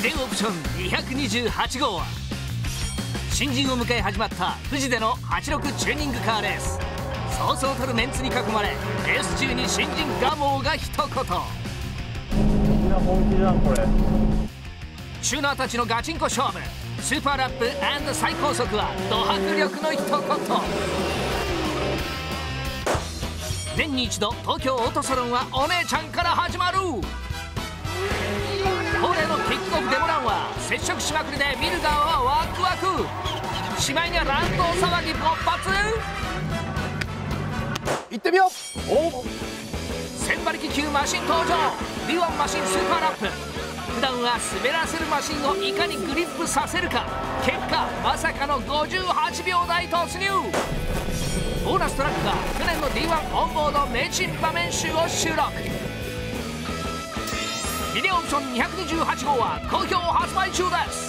電オプション228号は新人を迎え始まった富士での86チューニングカーレース。そうそうたるメンツに囲まれ、レース中に新人ガモーが一言。 みんな本気じゃんこれ。 チューナーたちのガチンコ勝負、スーパーラップ&最高速はド迫力の一言。年に一度東京オートサロンはお姉ちゃんから始まる。恒例のキックオフデモランは接触しまくりで見る側はワクワク。しまいには乱闘騒ぎ勃発。 行ってみよう。お 1000馬力級マシン登場。 B1 マシンスーパーラップ。普段は滑らせるマシンをいかにグリップさせるか。結果まさかの58秒台突入。ボーナストラックが去年の D1 オンボード名珍場面集を収録。ビデオオプション228号は好評発売中です。